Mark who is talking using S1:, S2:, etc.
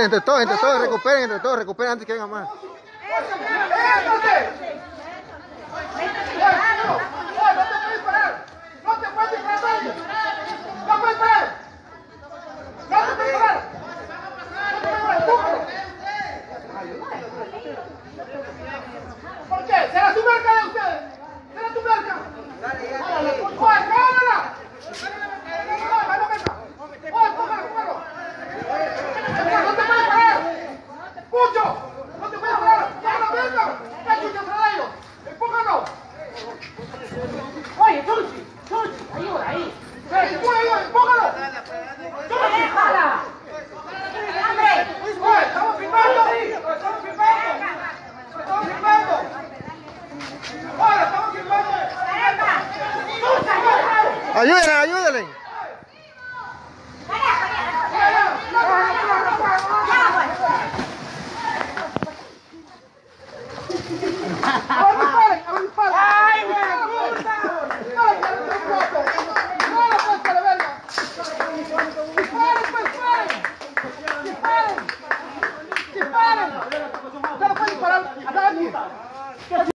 S1: entre todos, recuperen antes que venga más.
S2: ¿Por qué? ¿Será tu marca de ustedes? ¿Será tu marca? Oye, Chuchi, ayuda ahí. ¡Empújalo! ¡Déjala! ¡Estamos filmando! ¡Estamos filmando! ¡Estamos filmando! ¡Ahora, estamos filmando!
S1: Ayúdenle.
S2: ¡Ay, me gusta! ¡Disparen! ¡Ya no pueden disparar a nadie!